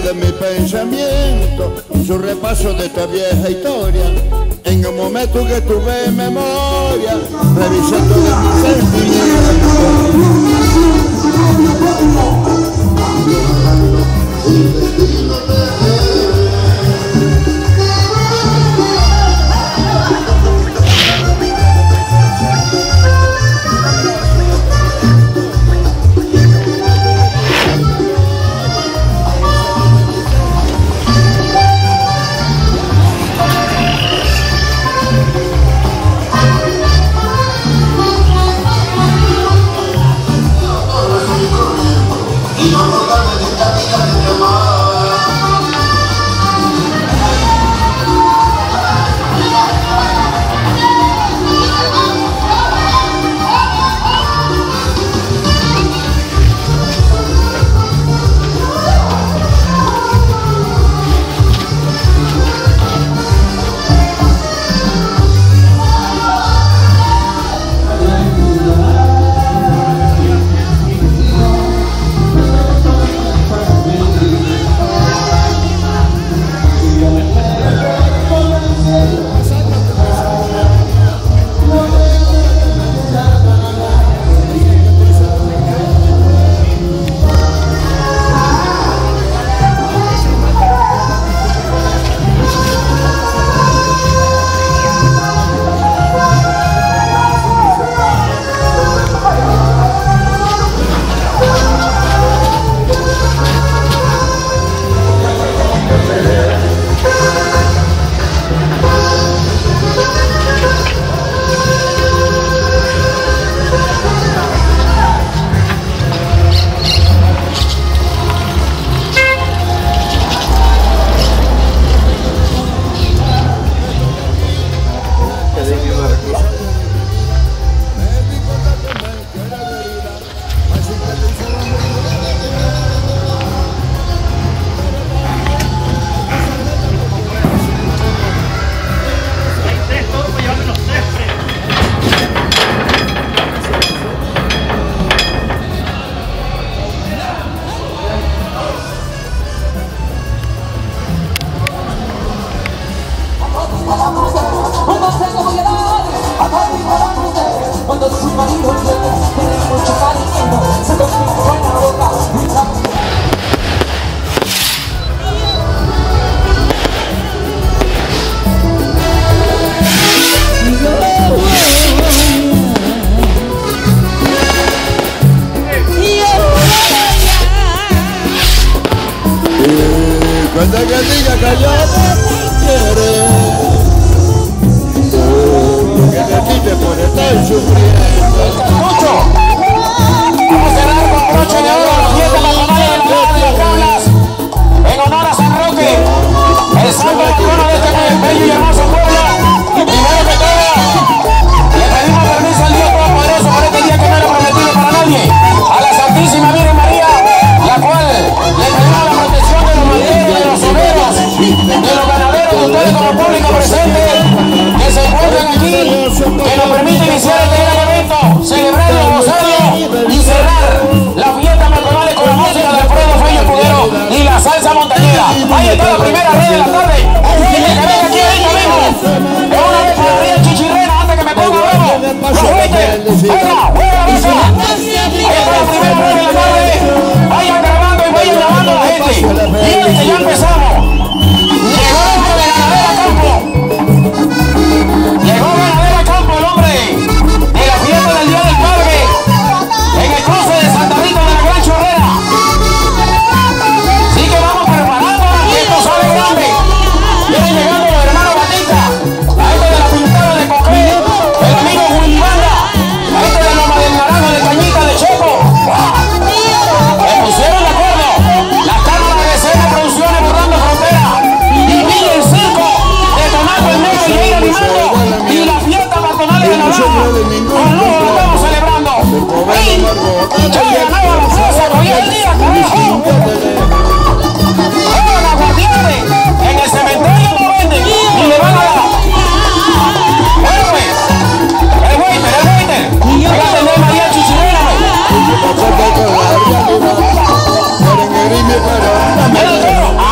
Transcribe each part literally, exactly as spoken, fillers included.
de mi pensamiento, su repaso de esta vieja historia. En el momento que tuve en memoria, revisando de mis sentimientos. Cuando que diga que yo te quiere, oh, que de ti te pone tan sufriendo. ¡Mucho! Vamos a cerrar con broche de oro la fiesta patronal de la Barra de las Cablas en honor a San Roque, el santo patrono de este bello y hermoso pueblo. Primero que todo, le pedimos permiso al Dios Todopoderoso por este día que no era prometido para nadie, a la Santísima Virgen María, la cual le pedimos la protección de los banderos, de los obreros, de los ganaderos, de ustedes como público presente que se encuentran aquí, que nos permite iniciar este gran evento, celebrar el rosario y cerrar la fiesta patronal con la música de Alfredo Feño Escudero y la salsa montañera. Ahí está la primera red de la tarde. Que venga aquí ahorita mismo. De una vez para arriba Chichirrena antes que me ponga huevo. Venga, juega la mesa. Ahí está la primera red de la tarde. Vayan grabando y vayan llamando a la gente. Miren que ya empezamos. Llegó el hombre de Ganadera Campo. Llegó Ganadera Campo, el hombre de la fiesta del Día del Padre en el cruce de Santa Rita de la Gran Chorrera. Así que vamos preparándonos y esto sale grande. Vienen llegando los hermanos Batista, a este de la pintada de Coqué, el amigo Wilbanda, a este de Loma del Naranjo, de Cañita, de Checo. Se pusieron de acuerdo. Las cámaras de escena, producciones borrando frontera. Y Miguel Cinco de Tomato el Negro y ir animando. Y la fiesta patronal de Navarra. Con lujo lo estamos celebrando. Y ya ganaba la fuerza, hoy es el día, carajo. Juegan aguardiente. En el cementerio no venden. Y le van a dar. Bueno, pues. El waiter, el waiter. Voy a atender María Chichirena, güey. ¡Pero el toro!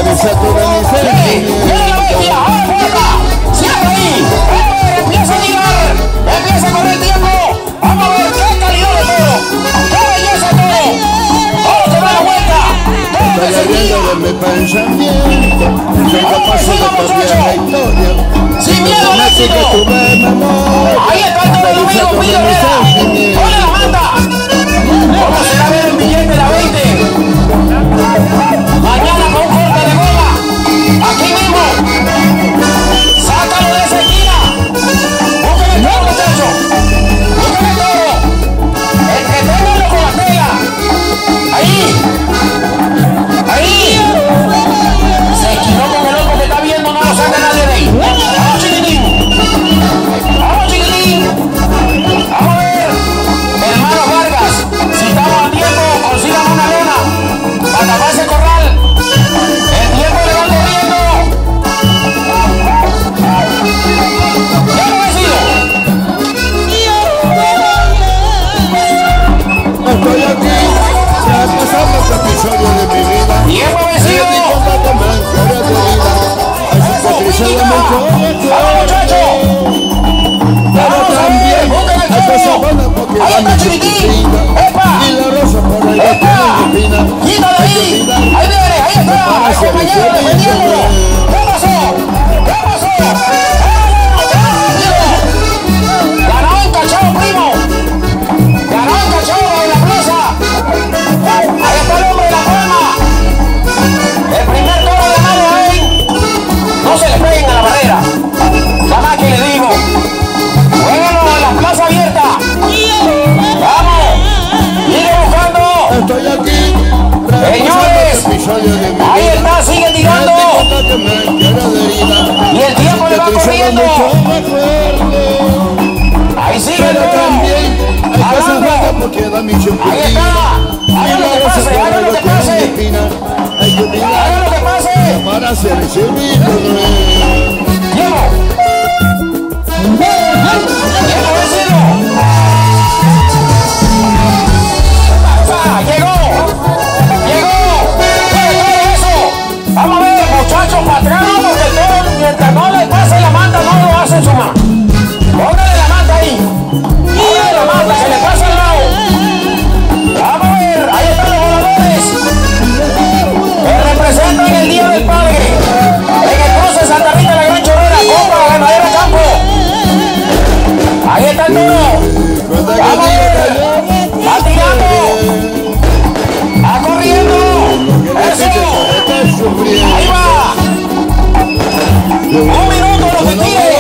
revisando de mi sentimiento. ¡Viene la bestia! ¡Ahora puerta! ¡Cierra ahí! ¡Vamos a ver! ¡Empieza a tirar! ¡Empieza a correr el tiempo! ¡Vamos a ver qué calidad de toro! ¡Qué belleza de toro! ¡Todo te da la vuelta! ¡Todo Estoy te abriendo de mi pensamiento, siendo paso de tu vieja historia. ¡Sin miedo al éxito! Que tuve memoria, ¡Ahí está el toro del amigo revisando de Pío mi Herrera! sentimiento. ¡Ponle la manta! ¿Cómo será ver el billete de la veinte? Mañana con un corte de goma. Aquí mismo. Sácalo de esa esquina. Busquen el toro, muchachos. Busquen el toro. Entreténganlo con la tela. Ahí. Ahí. Se esquinó con el ojo que está viendo. No lo saca nadie de ahí. Vamos, chiquitín. Vamos, chiquitín. Vamos a ver. Hermanos Vargas, si estamos a tiempo, consigan una lona para taparse el corral. El tiempo le van corriendo. ¿Ya lo he sido? Estoy aquí, ya pasando este episodio de mi vida. Tiempo vencido. ¡Vamos, muchachos! Pero también busquen el esta toro. sabana porque Ahí va está mi Chiquitín. chiquitina. ¡Epa! Y la rosa por ahí va ¡Epa! con mi espina. ¡Quítale ahí! ¡Ahí viene! ¡Ahí está! ¡Al compañero defendiéndolo! ¿Qué pasó? ¿Qué pasó? ¡Ganó un cachao, primo! ¡Ganó un cachao en la plaza! ¡Ahí está el hombre de la palma! ¡El primer toro ganado ahí! ¡No se le peguen a la barrera! ¡Nada más que le digo! ¡Jueguenlo en la plaza abierta! ¡Vamos! ¡Sigue buscando! Estoy aquí. Señores, ahí está, sigue tirando. Y el tiempo le va corriendo. Ahí sigue el toro. Adelante. Ahí está. Haga lo que pase, haga lo que pase. Haga lo que pase. Para ser recibido. Tiempo. Tiempo vencido. Llegó. Vamos a ver, muchachos, para atrás, porque el toro, mientras no le pase la manta, no lo hace sumar. Póngale la manta ahí. Póngale la manta, que le pase al lado. Vamos a ver, ahí están los voladores. Que representan el Día del Padre. En el cruce Santa Rita, la Gran Chorrera, compra la ganadera Campo. Ahí está el toro. Vamos a ver. Va tirando. Va corriendo. Eso. Ahí va. Un minuto lo que tire.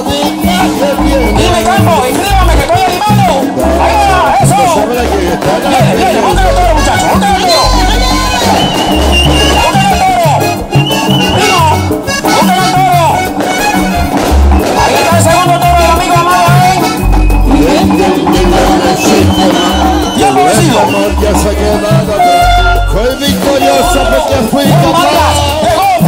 Dime, Campo, inscríbame que estoy animado. Ahí va, eso. Viene, viene, búsquenle el toro, muchachos, búsquenle el toro. Búsquenle el toro. Primo, búsquenle el toro. Ahí está el segundo toro del amigo amado, ¿eh? Tiempo vencido. Soy victorioso porque fui Llegó capaz. Matías, llegó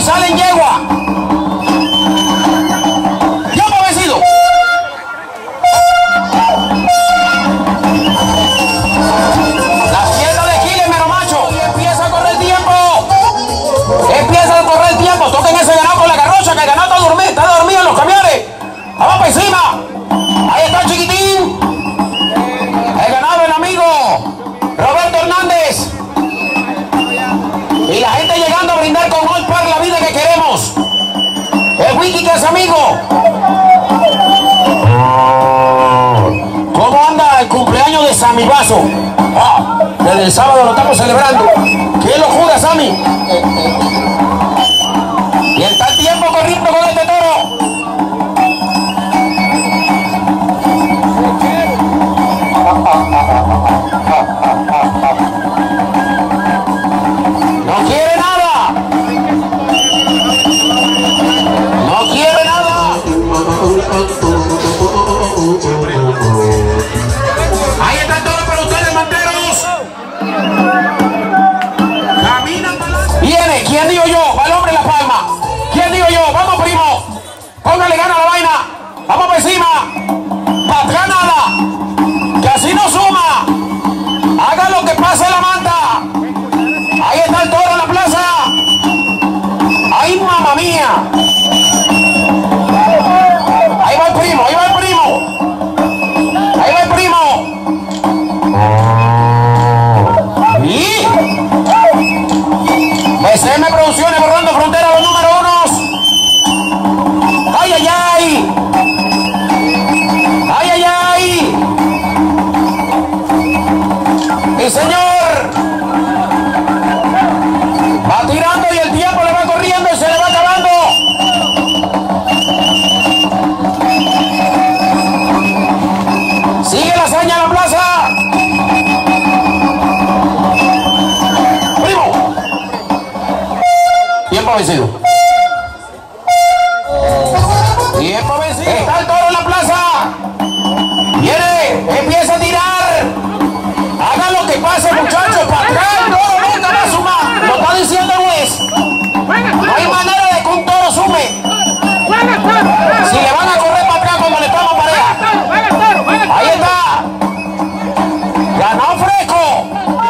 sale en yegua. Tiempo vencido. La fiesta de Quiles, mero macho. Y empieza a correr el tiempo. Empieza a correr el tiempo. Toquen ese ganado con la garrocha, que el ganado está dormido, está dormido en los camiones. Vamos para encima. Ahí está el chiquitín. El ganado del amigo Roberto Hernández. Y la gente llegando a brindar con All Par la vida que queremos. El wiki que es amigo. ¿Cómo anda el cumpleaños de Sammy Vaso? Ah, desde el sábado lo estamos celebrando. ¡Qué locura, Sammy! Y está el tiempo corriendo con este toro. No quiere nada. No quiere nada. Ahí está el toro para ustedes, manteros. Caminan para adelante. Viene, ¿quién digo yo? Va el hombre en la palma. ¿Quién digo yo? Vamos, primo. Póngale gana a la vaina. Vamos por encima. Para atrás nada. Que así no suma. Haga lo que pase la manta. Ahí está el toro en la plaza. ¡Ay, mamá mía! Ahí va el primo, ahí va el primo. Ahí va el primo. Y B C M Producciones borrando frontera los número unos. ¡Ay, ay, ay! ¡Ay, ay, ay! ¡Y señor! Va tirando y el tiempo le va corriendo y se le va acabando. Sigue la hazaña en la plaza. Primo. Tiempo vencido. Tiempo vencido. Está el toro en la plaza. Viene, empieza a tirar. Hagan lo que pase, muchachos. Para atrás, el toro nunca va a sumar. Lo está diciendo el juez. No hay manera de que un toro sume. Si le van a correr para atrás como le estamos a pareja. Ahí está. Ganado fresco.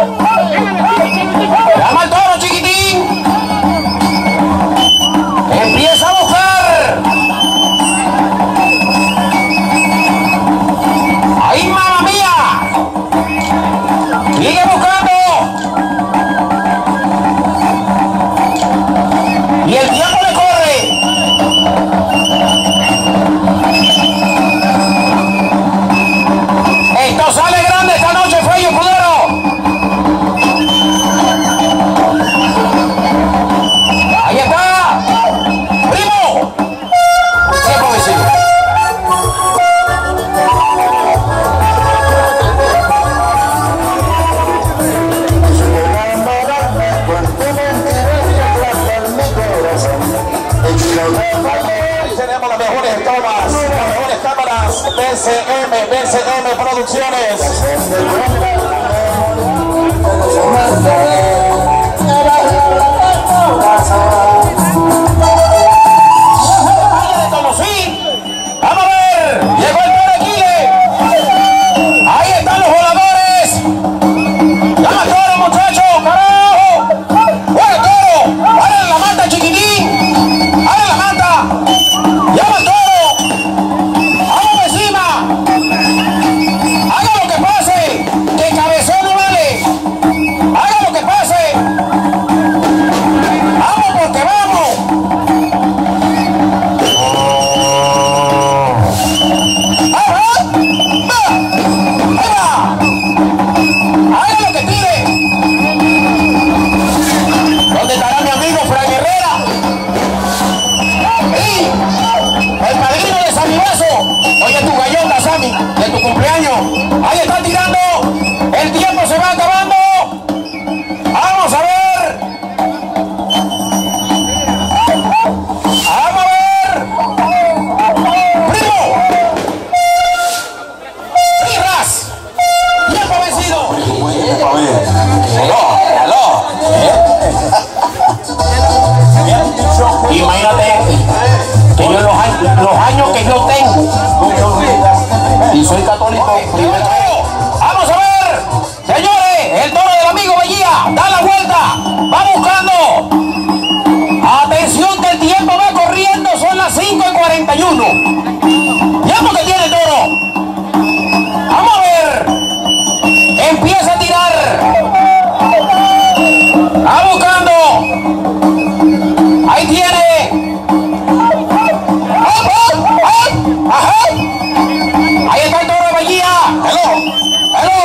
Llama al toro, chiquitín. Empieza a buscar. Ahí, mamá mía. Sigue buscando. Y el tiempo le corre. Esto sale grande esta noche, Fello Escudero. Ahí está. Primo. Tiempo vencido. Tenemos las mejores tomas, las mejores cámaras. B C M, B C M Producciones. Vamos a ver, llegó el toro Quiles. Ahí están los voladores. Llama al toro, muchachos, carajo. Bueno, toro, ¡paren la manta, chiquitín! ¡Paren la manta! ¡Llama al toro! ¡Vamos encima! ¡Haga lo que pase! ¡Que cabezón no vale! ¡Haga lo que pase! ¡Vamos porque vamos! ¿Dónde estará mi amigo Fran Herrera? ¡Sí! El padrino de Sammy Vaso. Oye, tu gallota, Sammy, de tu cumpleaños. Ahí está tirando. El tiempo se va acabando. Vamos a ver. Vamos a ver. Primo. Ras. Tiempo vencido. Aló, aló. Imagínate que yo los años, los años que yo tengo y soy católico primero. Vamos a ver, señores, el toro del amigo Bellía da la vuelta, va buscando. Atención que el tiempo va corriendo, son las cinco y cuarenta y uno. Tiempo que tiene el toro. Vamos a ver. Empieza a tirar. Va buscando. Ahí tiene. ¡Oh, oh, oh! ¡Ajá! Ahí está el toro de Bellía. ¡Hello! ¡Hello!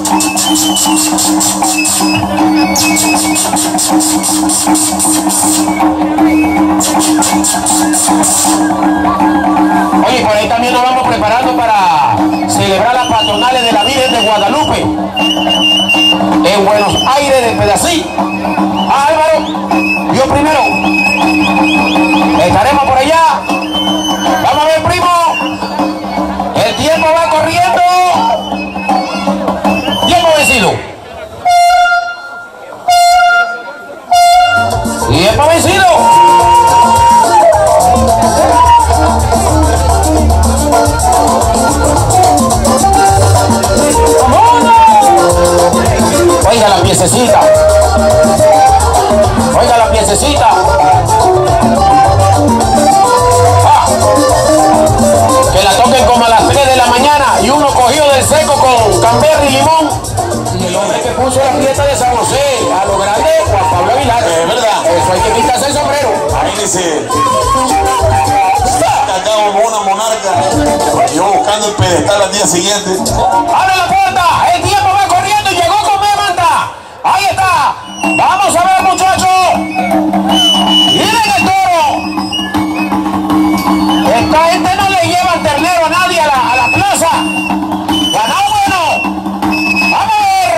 Oye, por ahí también nos vamos preparando para celebrar las patronales de la Virgen de Guadalupe en Buenos Aires de Pedací. Ah, Álvaro, yo primero. Estaremos por allá. Vamos a ver, primo. El tiempo va corriendo. Tiempo vencido. Tiempo vencido. Oiga la piececita. Oiga la piececita. Ah, que la toquen como a las tres de la mañana y uno cogido del seco con camberro y limón. Y el hombre que puso la fiesta de San José a lo grande, Juan Pablo Aguilar. Es verdad. Eso hay que quitarse el sombrero. Ahí dice. Acá como una monarca. Yo buscando el pedestal al día siguiente. ¡Abre la puerta! El tiempo va corriendo y llegó con Memanta. Ahí está. Vamos a ver, muchachos. Miren el toro. Esta gente no le lleva el ternero a nadie a la, a la plaza. Ganado bueno. Vamos a ver.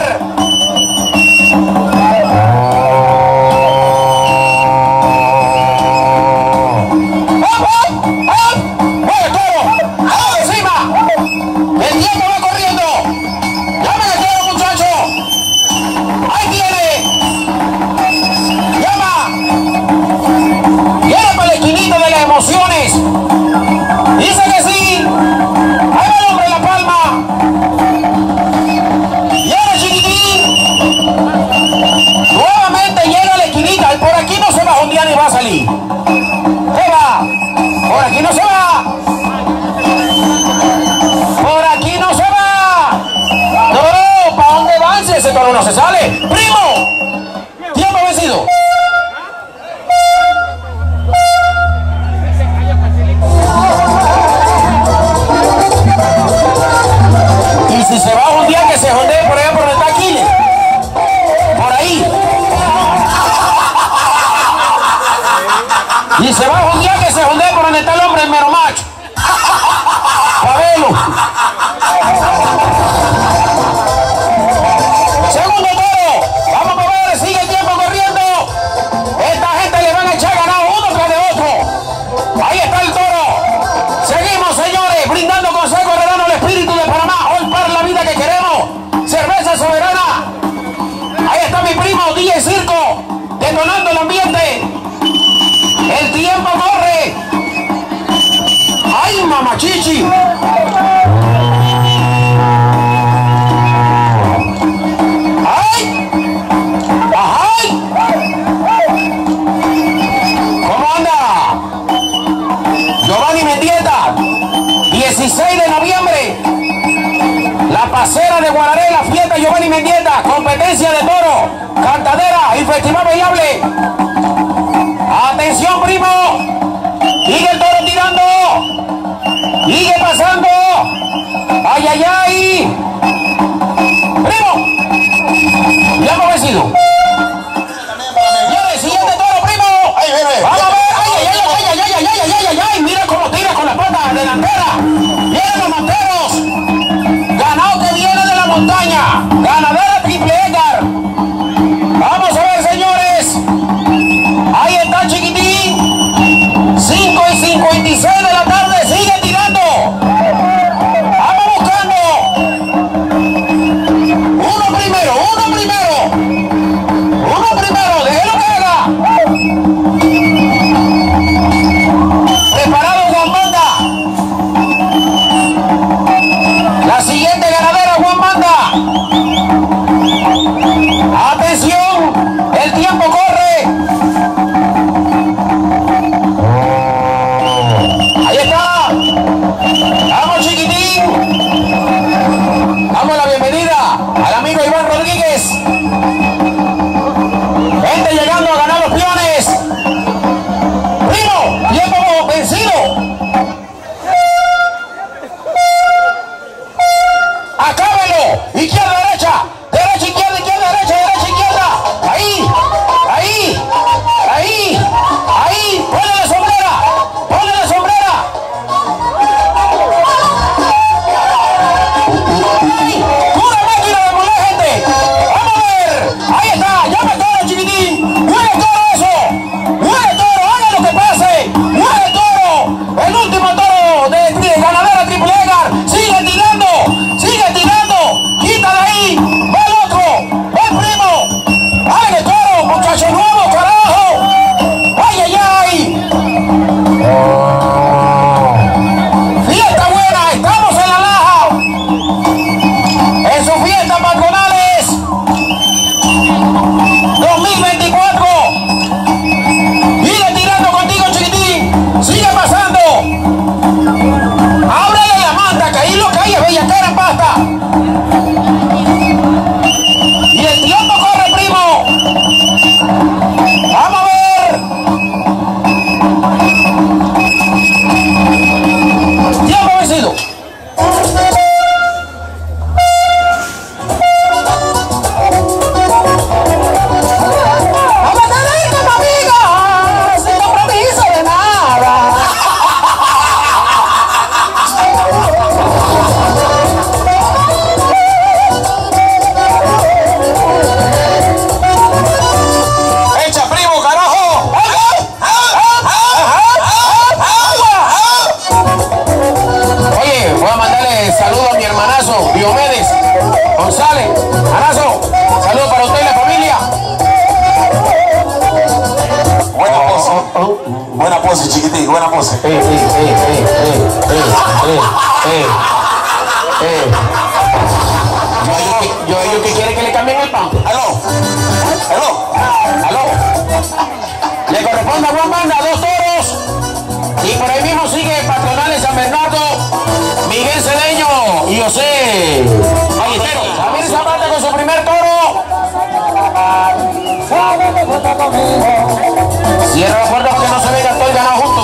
¡Hop, hop, hop! ¡Mueve el toro! ¡Vamos encima! El tiempo va corriendo. ¡Llamen el toro, muchachos! ¡Ahí tiene! ¡Llama! ¡Viene para la esquinita de las emociones! ¡Dice que sí! ¡Ahí va el hombre en la palma! ¡Llega chiquitín! Nuevamente llega a la esquinita. Y por aquí no se va a jondear ni va a salir. ¿Qué va? Por aquí no se va. Por aquí no se va. No, ¿para dónde van si ese toro no se sale? ¡Primo! Tiempo vencido. Y si se va a jondear, que se jondee por allá por donde está Aquiles. Por ahí. Y se va a jondear, que se jondee por donde está el hombre, el mero macho. Pabelo. Segundo toro. Vamos a ver, sigue el tiempo corriendo. Esta gente le van a echar ganado uno tras de otro. Ahí está el toro. Seguimos, señores, brindando consejo herrerano al espíritu de Panamá. Hoy para la vida que queremos. Cerveza soberana. Ahí está mi primo D J Circo, detonando el ambiente. El tiempo corre. ¡Ay, mamachichi! ¡Ay! ¡Ay! ¿Cómo anda? Giovanni Mendieta, dieciséis de noviembre. La pasera de Guararé, la fiesta Giovanni Mendieta, competencia de toro, cantadera y festival bailable. Atención, primo. Sigue el toro tirando. Sigue pasando. Ay, ay, ay. Primo. Ya hemos vencido. Viene, siguiente toro, primo. Ahí viene. Vamos a ver. Ay, ay, ay, ay, ay, ay, ay, ay, ay, ay, ay. Mira cómo tira con la pata delantera. Vienen los monteros. Ganado que viene de la montaña. Ganadera triple Edgar. Vamos a ver, señores. Ahí está chiquitín. cinco y cincuenta y seis de la tarde. Sigue tirando. Vamos buscando. Uno primero, uno primero. Iván Rodríguez. Gente llegando a ganar los peones. Primo, tiempo vencido. Acábelo. Izquierda, derecha. Derecha, izquierda, izquierda, derecha, derecha, izquierda. Ahí, ahí, ahí, ahí. Ponle la sombrera. Ponle la sombrera. Ay, una máquina de moler, gente. Vamos a ver. Ahí está. Llama toro, chiquitín. Mueve toro eso. Mueve toro. Haga lo que pase. Mueve toro. El último toro de, de ganadera Triple Edgar. Sigue tirando. Sigue tirando. Quita de ahí. Va el otro. Va el primo. Hagan el toro, muchachos nuevos, carajo. Ay, ay, ay. Fiesta buena. Estamos en la Laja. En sus fiestas patronales dos mil veinticuatro. Sigue tirando contigo, chiquitín. Sigue pasando. Ábrele la manta, que ahí lo que hay es bella cara en pasta. Y el tiempo corre, primo. Vamos a ver. Tiempo vencido. Vamos a tener como amigos, sin compromiso de nada. Echa, primo, carajo. Oye, voy a mandarle saludos a mi hermanazo, Diomedes González. Hermanazo, saludos para usted y la familia. Buena pose. Buena pose, chiquitín, buena pose. Eh, eh, eh, eh, eh, eh, eh, eh, eh. Yo a ellos que, yo a ellos que quieren que le cambien el pan. Aló. Aló. Aló. Le corresponde a Juan Banda, dos toros. Y por ahí mismo sigue Patronales San Bernardo, Miguel Cedeño y José Ballestero. Samir Zapata con su primer toro. Cierra la puerta porque no se venga todo y ganado juntos.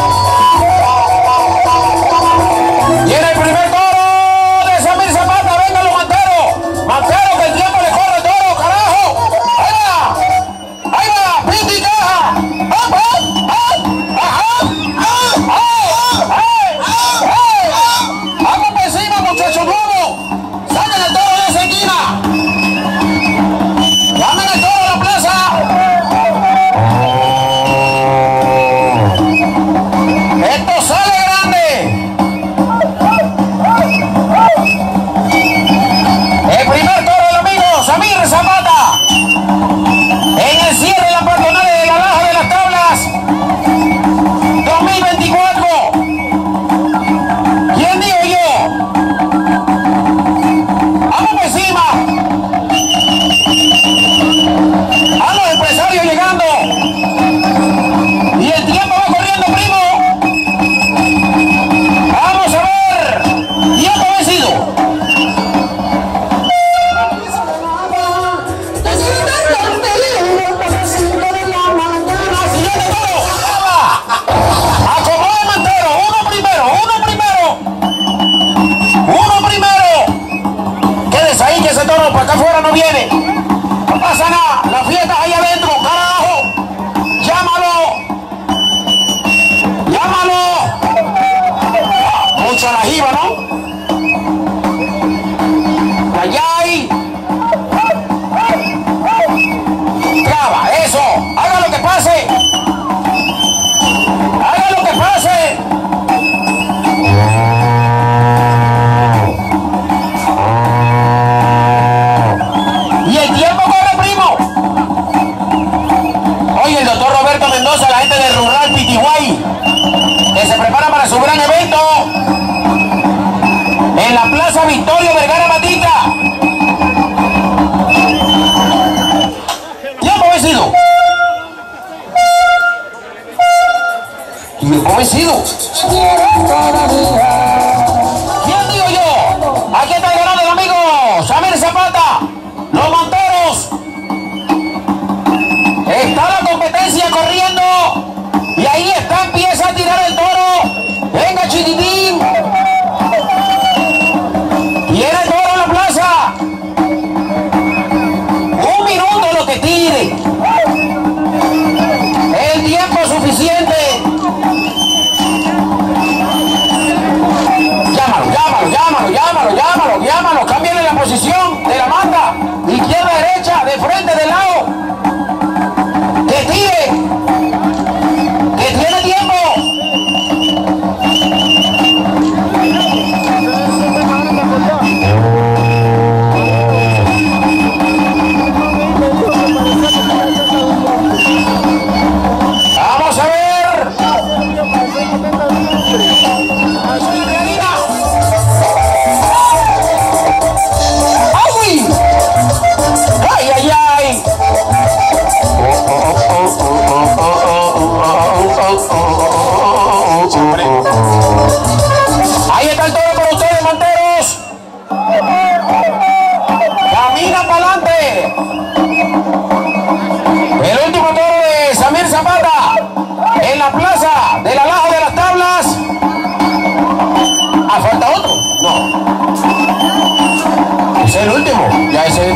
Viene el primer toro de Samir Zapata. Venga los manteros. Manteros, que el tiempo le corre toro, carajo. Ahí va. Ahí va. Pinta y caja. ¡Hop, hop, hop! ¡Ajá! ¡Ah! ¡Ay! ¡Ay! ¡Vamos por encima, muchachos nuevos! ¡Saquen el toro de esa esquina! ¡Llamen el toro a la plaza! ¡Esto sale grande! El primer toro del amigo Samir Zapata en el cierre de la patronal de la Laja de las Tablas dos mil veinticuatro. ¿Quién digo yo? Vamos por encima. A los empresarios llegando. Y el tiempo va corriendo, primo. Vamos a ver. Tiempo vencido. Siguiente toro. Acomoda el mantero. Uno primero, uno primero. Uno primero. Quédese ahí que ese toro para acá afuera no viene. No pasa nada. La fiesta es ahí adentro, carajo. Llámalo. Llámalo. Mucha la jiba, ¿no? Allá hay. Traba, eso. Haga lo que pase. Haga lo que pase. Y el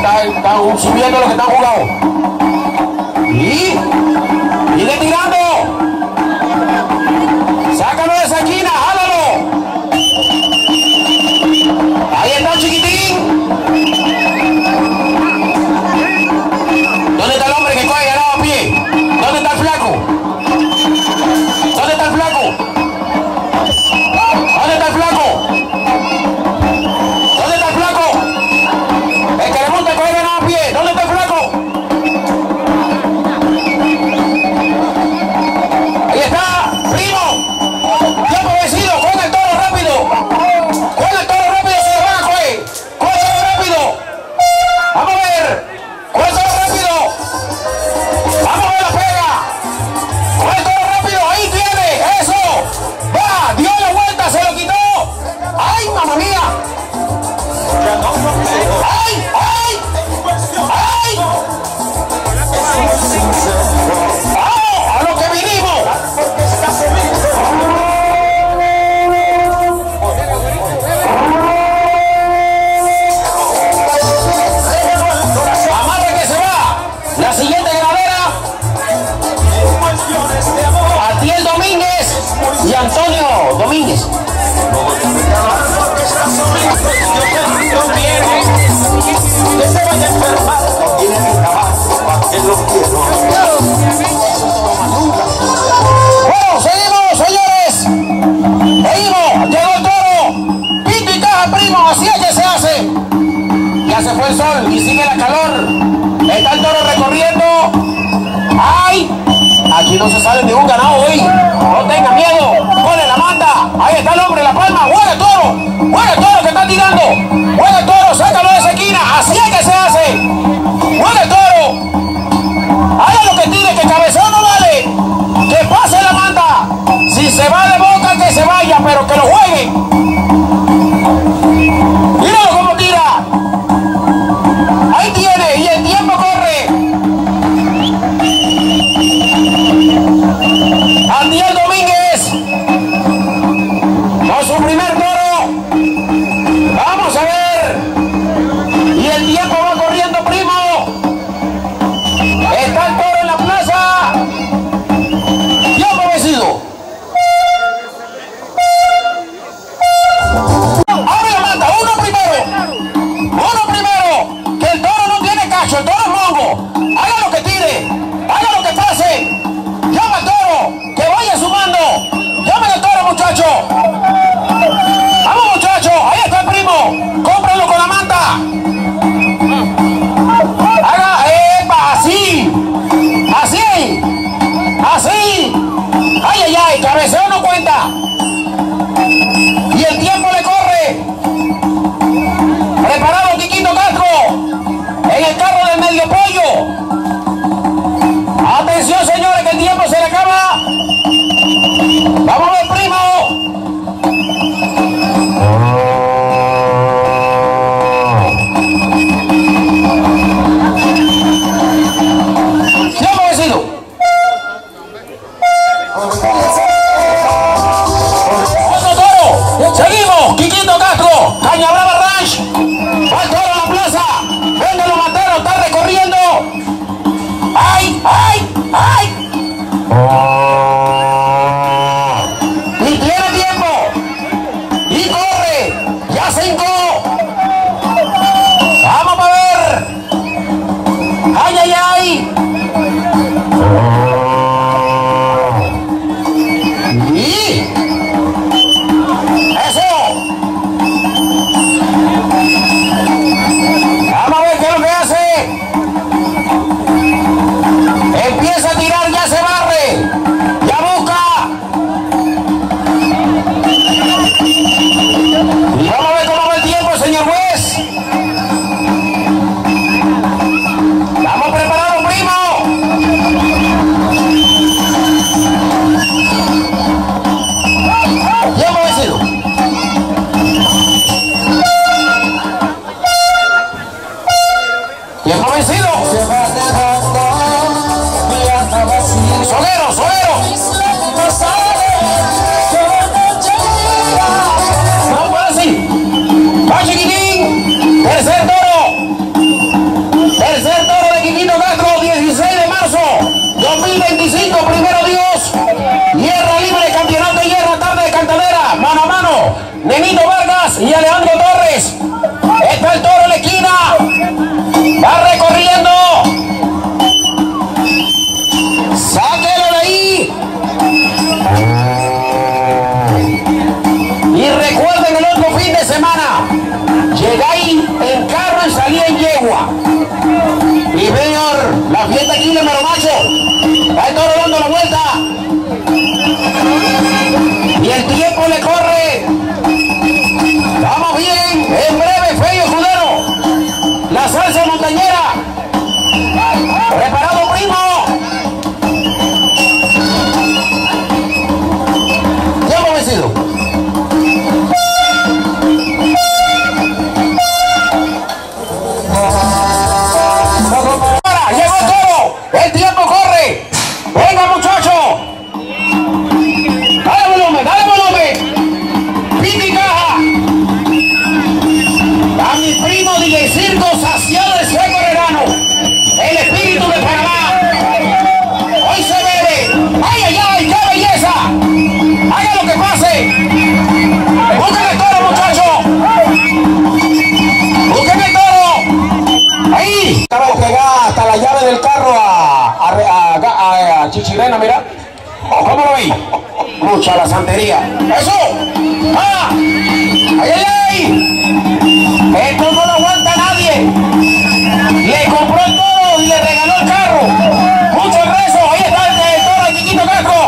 está, está subiendo lo que están jugando. Y sigue tirando. Sácalo de esa esquina, jálalo. Ahí está el chiquitín. ¿Dónde está el hombre que coge ganado a pie? ¿Dónde está el flaco? ¿Dónde está el flaco? ¿Dónde está el flaco? ¿Dónde está el flaco? El que le monta coge ganado a pie. ¿Dónde está el flaco? Ahí está, primo. Tiempo vencido, con el toro rápido. Con el toro rápido se le van a coger. Con el toro rápido. Vamos a ver. Con el toro rápido. Vamos a ver la pega. Con el toro rápido, ahí tiene. Eso. Va, dio la vuelta, se lo quitó. Ay, mamá mía. Ay, ay. Ay. Vamos, a lo que vinimos. Amarre que se va. La siguiente ganadera. Atiel Domínguez y Antonio Domínguez. Bueno, seguimos, señores. Seguimos. Llegó el toro. Pito y caja, primo. Así es que se hace. Ya se fue el sol y sigue la calor. Está el toro recorriendo. ¡Ay! Aquí no se sale ningún ganado hoy. No tenga miedo. Pone la manta. Ahí está el hombre, la palma. ¡Juega el toro! ¡Juega el toro que está tirando! ¡Juega el toro! ¡Sácalo de esa esquina! ¡Así es que se hace! ¡Juega el toro! ¡Haga lo que tire! ¡Que cabezón no vale! ¡Que pase la manta! Si se va de boca, que se vaya, pero que lo juegue. ¡Míralo cómo tira! Ahí tiene, y el tiempo corre. Atiel Domínguez con su primer toro. Vamos a ver. Y el tiempo va corriendo, primo. Está el toro en la plaza. Tiempo vencido. Abre la manta, uno primero. Uno primero. Que el toro no tiene cacho, el toro es mongo. Haga lo que tire, haga lo que pase. Llama al toro, que vaya sumando. Llamen al toro, muchacho. Vamos, muchacho, ahí está el primo. Cómprenlo con la manta. Haga, epa, así. Así. Así. Ay, ay, ay, cabeceo no cuenta. Y el tiempo le corre. Preparado Quiquito Castro en el carro del medio pollo. Atención, señores, que el tiempo se le acaba. Vamos a ver, primo. Tiempo vencido. Otro toro. Seguimos. Quiquito Castro. Caña Brava Ranch. Va el toro a la plaza. Venga los materos. Está recorriendo. ¡Ay! ¡Ay! ¡Ay! Y tiene tiempo. Y corre. Ya se hincó. Vamos a ver. ¡Ay, ay, ay! Y eso. Vamos a ver qué es lo que hace. Empieza a tirar, ya se barre. Ya busca. Y vamos a ver cómo va el tiempo, señor juez. Estamos preparados, primo. Tiempo vencido. Tiempo vencido. Soguero, soguero. Vamos así. Va chiquitín. Tercer toro. y Alejandro Torres. Está el toro en la esquina. Va recorriendo. Sáquelo de ahí. Y recuerden el otro fin de semana. Llegáis en carro y salí en yegua. Y señor, la fiesta aquí de Meromacho. Está el toro dando la vuelta. Y el tiempo le corre. Vamos bien. En breve, Fello Escudero. La salsa montañera. Preparado, primo. Tiempo vencido. Ahora, llegó todo. El tiempo corre. Venga, muchacho. Dale volumen, dale volumen. Pita y caja. A mi primo D J Circo, saciado de sueco herrano. El espíritu de Panamá. Hoy se bebe. ¡Ay, ay, ay! ¡Qué belleza! Haga lo que pase. Busquen el toro, muchacho. Busquen el toro. Ahí. Acaba de pegar hasta la llave del carro a, a, a, a, a Chichirena, mira. ¿Cómo lo vi? Mucha la santería. ¡Eso! ¡Ah! ¡Ay, ay, ay! Esto no lo aguanta nadie. Le compró el toro y le regaló el carro. Mucho rezo. Ahí está el, el toro, el Chiquito Casco.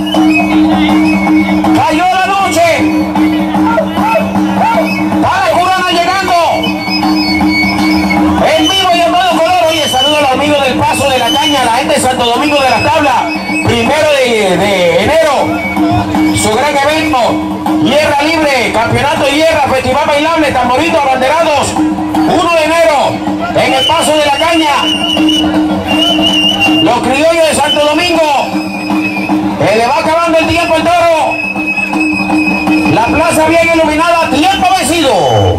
Cayó la noche. Está la curana llegando. En vivo y en todo color. Oye, saludo a los amigos del Paso de la Caña, la gente de Santo Domingo de las Tablas. Primero de, de enero. Su gran evento. Hierra Libre, Campeonato de Hierra, Festival Bailable, Tamboritos, Abanderados. uno de enero. En el Paso de la Caña. Los criollos de Santo Domingo. Eh, le va acabando el tiempo el toro. La plaza bien iluminada. Tiempo vencido.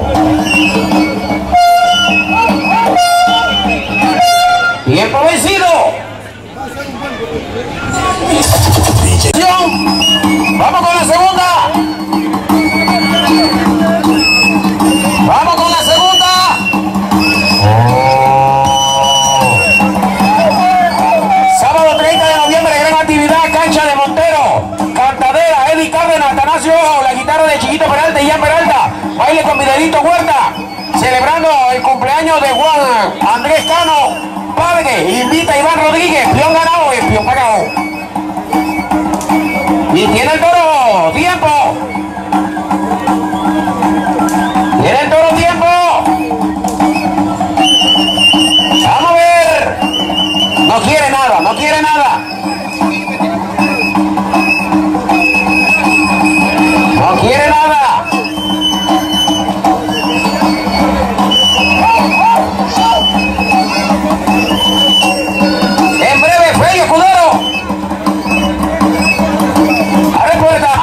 Tiempo vencido. Vamos con la segunda. Vamos con la segunda. Sábado treinta de noviembre, gran actividad, cancha de Montero. Cantadera, Eddie Cárdenas, Atanasio Ojo, la guitarra de Chiquito Peralta y Jan Peralta. Baile con Vidalito Huerta. Celebrando el cumpleaños de Juan Andrés Cano. Padre, invita a Iván Rodríguez. Pion ganado y pion pagado. Y tiene el toro tiempo. Tiene el toro tiempo. Vamos a ver. No quiere nada, no quiere nada. No quiere nada. En breve, Fello Escudero. Abre puerta.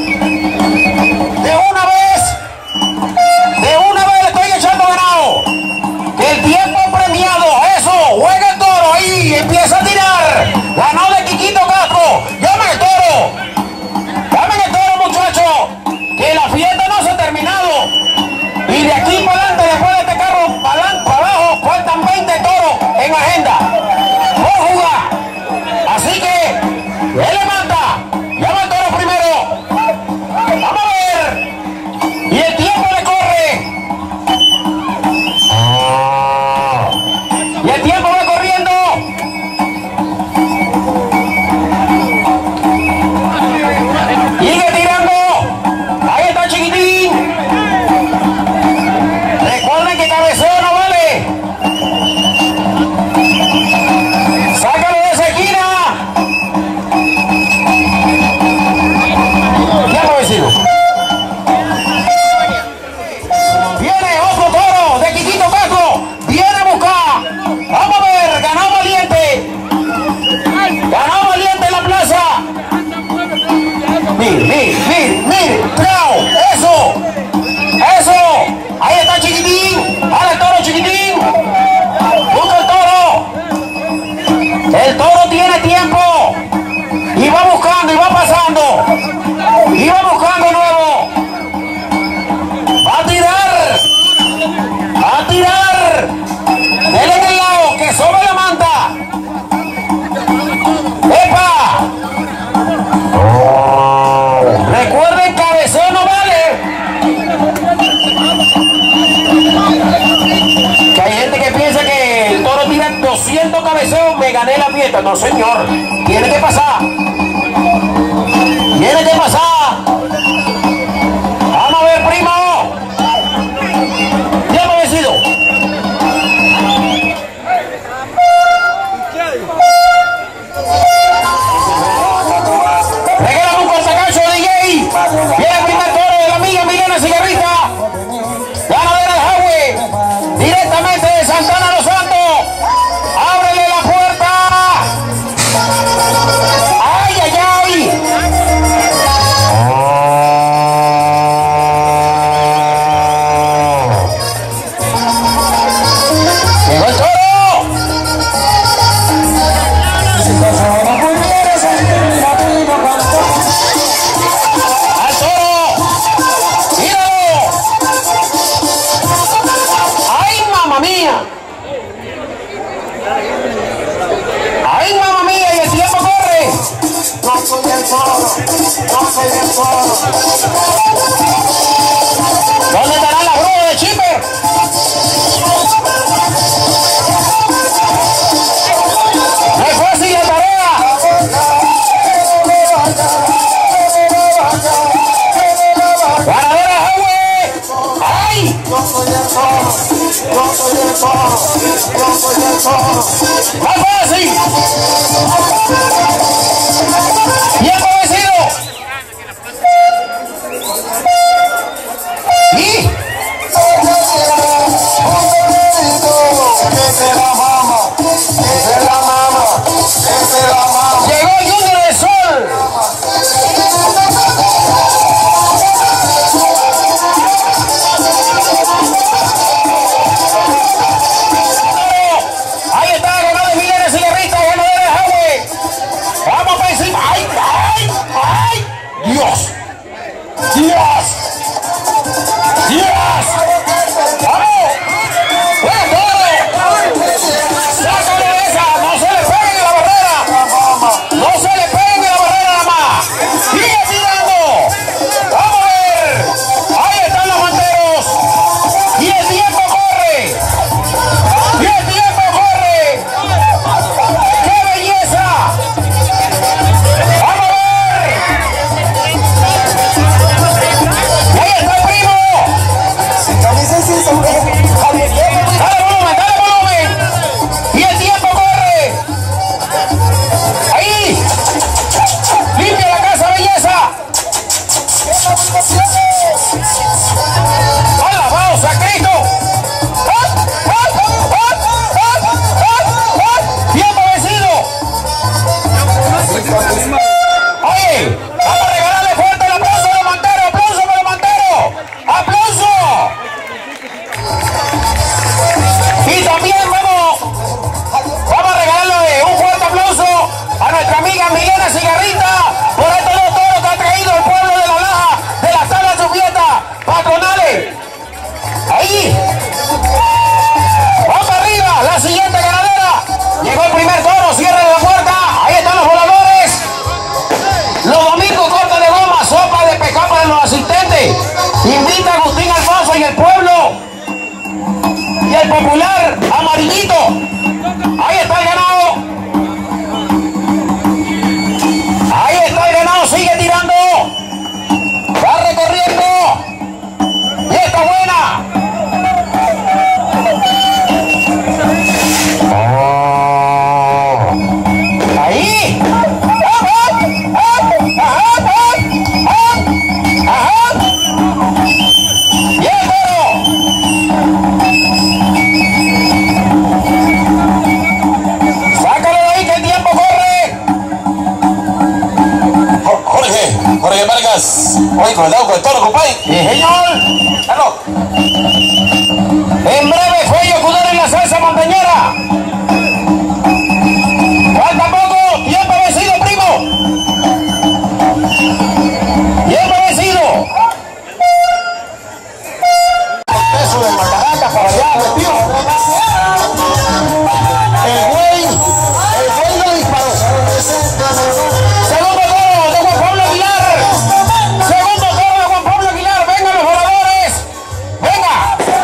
De una vez. De una vez le estoy echando ganado. Que el tiempo premiado. Eso. Juega el toro ahí. Empieza a tirar. La me gané la fiesta. No, señor. Tiene que pasar. Tiene que pasar. Vamos a ver, primo. Tiempo vencido. Regálame un cortacacho, D J. Viene el primer toro de la amiga Milena Cigarrita. Ganadera de Jahue. Directamente de Santana Los Santos. Ábrele la puerta. Ay, ay, ay. Llegó el toro. Al toro. Míralo. Ay, mamá mía. Ay, mamá mía, y el tiempo corre. No soy el toro. No soy el toro. ¿Dónde estarán las grúas de Chipper? No es fácil la tarea. Ganadera Jahue. ¡Ay! Yo soy el toro. Yo soy el toro. Yo soy el toro. ¡Más fácil! ¡Tiempo vencido! ¡Y! Llegó Junior del Sol. Ahí está, ganado de Milena Cigarrita, ganadera de Jahue. Vamos para encima. ¡Ay, ay, ay! ¡Dios! ¡Dios! ¡Dios! ¡Vamos! ¡Buen toro! ¡Sácalo de esa! ¡No se le peguen en la barrera! ¡No se le peguen en la barrera nada más! ¡Sigue tirando! ¡Vamos a ver! ¡Ahí están los manteros! ¡Y el tiempo corre! ¡Y el tiempo corre! ¡Qué belleza! ¡Vamos a ver! ¡Y ahí está el primo! ¡Dale volumen, dale volumen! ¡Y el tiempo corre! ¡Ahí! ¡Limpia la casa, belleza! ¡Alabado sea Cristo! ¡Ah! ¡Ah! ¡Ah! ¡Ah! ¡Ah! ¡Ah! ¡Tiempo vencido! Oye, vamos a regalarle fuerte el aplauso a los manteros. ¡Aplauso para los manteros! ¡Aplauso! Y también vamos, vamos a regalarle un fuerte aplauso a nuestra amiga Milena Cigarrita por estos dos toros que ha traído el pueblo de La Laja, de las tablas de fiestas patronales. Ahí. Vamos arriba, la siguiente ganadera. Llegó el primer toro, cierre de la puerta. Ahí están los voladores. Los domingos corta de goma, sopa de pescado para los asistentes. Invita a Agustín Alfonso y el pueblo. Y el popular amarillito. Ahí está el ganado. Ahí está el ganado, sigue tirando. Va recorriendo. Y está buena. Oh. Ahí. Y el toro. Sácalo de ahí que el tiempo corre. Jorge, Jorge Vargas. Oye, cuidado con el toro, compadre. Sí, señor. Claro. En breve fue Yocudero en la salsa montañera. Falta poco. Tiempo vencido, primo. Tiempo vencido. Eso de Macaracas para allá, tío. El güey, el güey lo disparó. Segundo toro de Juan Pablo Aguilar. Segundo toro de Juan Pablo Aguilar. Vengan los voladores. Venga.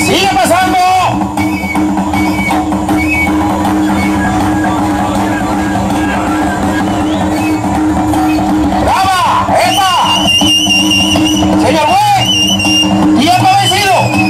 Sigue pasando. ¡Brava! ¡Epa! Señor juez, tiempo vencido.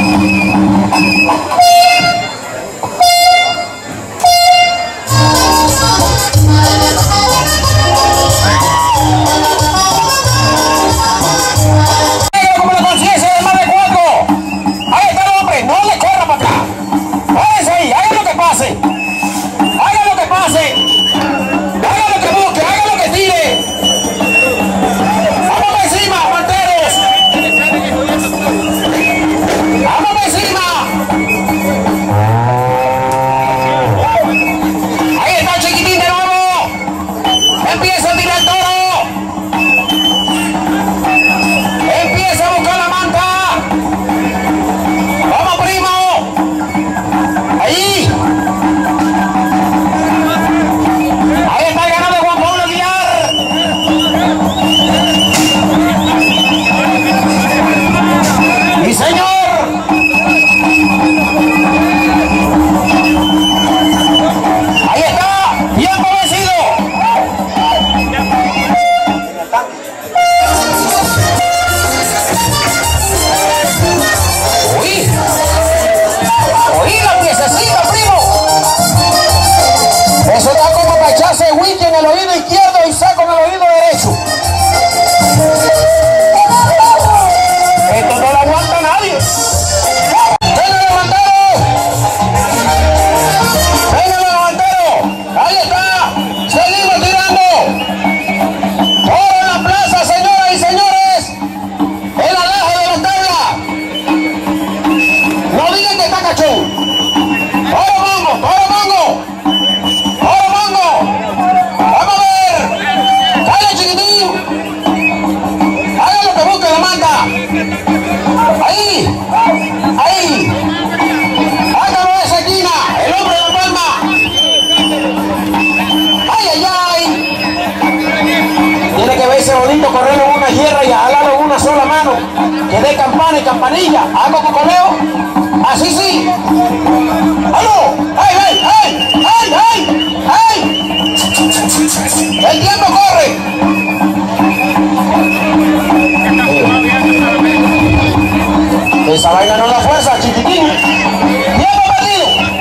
Correrlo en una hierra y jalarlo en una sola mano, que dé campana y campanilla, hago coconeo, así sí. ¡Aló! ¡Ay, ay, ay! ¡Ay, ay! ¡Ay! ¡El tiempo corre! Esa vaina no da fuerza, chiquitín. ¡Tiempo perdido!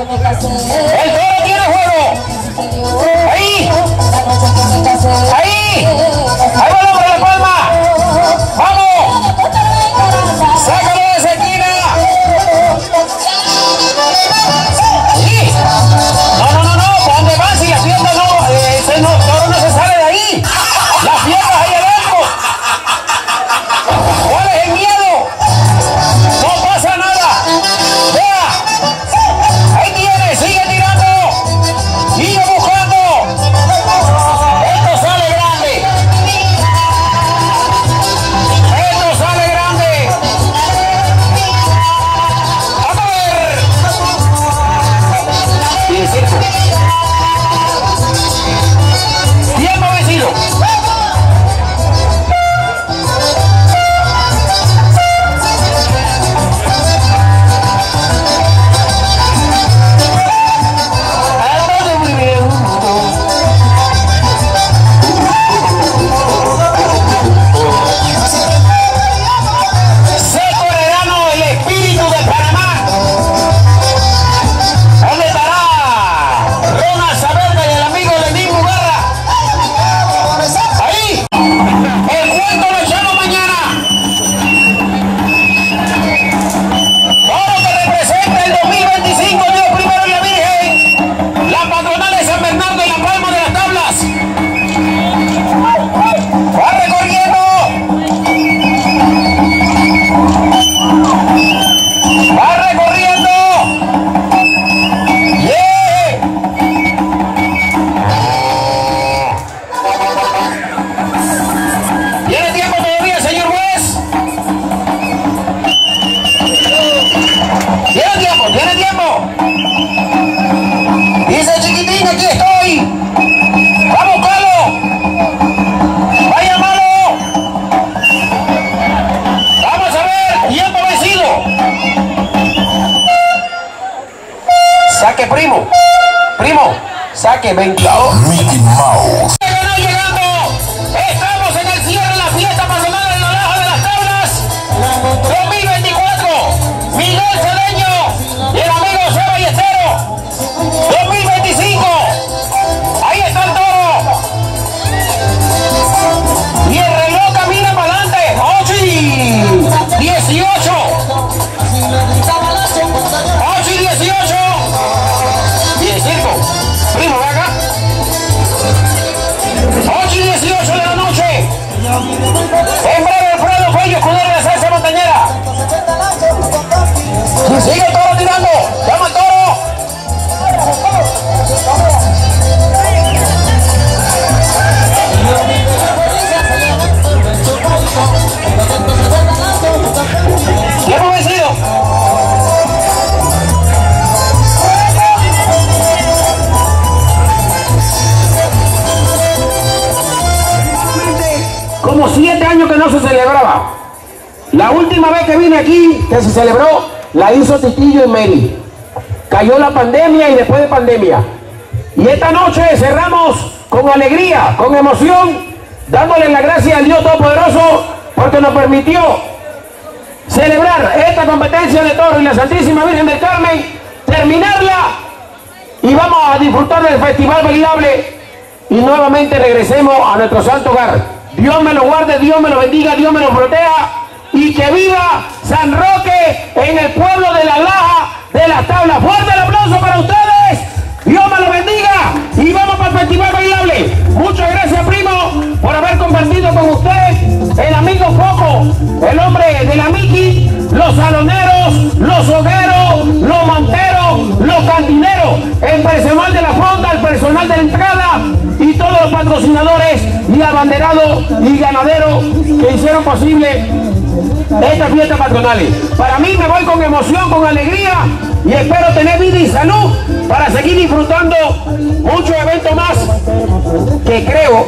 El toro tiene juego. Ahí. Ahí. Ahí va el hombre de la palma. Vamos. Sácalo de esa esquina. Sí. No, no, no, no. ¿Para dónde van? Si la fiesta no, eh, ese no, toro no se sale de ahí. La fiesta es ahí adentro. ¿Cuál es el miedo? No pasa nada. Vea. Ahí tiene. Sigue tirando. Sigue buscando. Esto sale grande. Esto sale grande. Vamos a ver. Y el circo. Tiempo vencido. Saque, primo. Primo. Saque, veintidós. Mickey Mouse. Llegando. Estamos en el cierre de la fiesta patronal en la Laja de las Tablas. dos mil veinticuatro. Miguel Cedeño y el amigo Seba Ballestero. dos mil veinticinco. Ahí está el toro. Y el reloj camina para adelante. ocho y dieciocho. ocho y dieciocho. Y el circo. Primo, ven acá. ocho y dieciocho de la noche. En breve, Alfredo Fello, escudero de la salsa montañera. Sigue el toro tirando. Llama el toro. ¿Le hemos vencido? Como siete años que no se celebraba. La última vez que vine aquí, que se celebró, la hizo Titillo y Mary. Cayó la pandemia y después de pandemia. Y esta noche cerramos con alegría, con emoción, dándole la gracia al Dios Todopoderoso porque nos permitió celebrar esta competencia de toro y la Santísima Virgen del Carmen, terminarla y vamos a disfrutar del festival bailable y nuevamente regresemos a nuestro santo hogar. Dios me lo guarde, Dios me lo bendiga, Dios me lo proteja y que viva San Roque en el pueblo de la Laja de las Tablas. Fuerte el aplauso para ustedes, Dios me lo bendiga y vamos para el festival bailable. Muchas gracias, primo, por haber compartido con usted, el amigo Foco, el hombre de la Miki, los saloneros, los hogueros, los monteros, los cantineros, el personal de la fonda, el personal de la entrada y todos los patrocinadores y abanderados y ganaderos que hicieron posible estas fiestas patronales. Para mí me voy con emoción, con alegría y espero tener vida y salud para seguir disfrutando muchos eventos más que creo,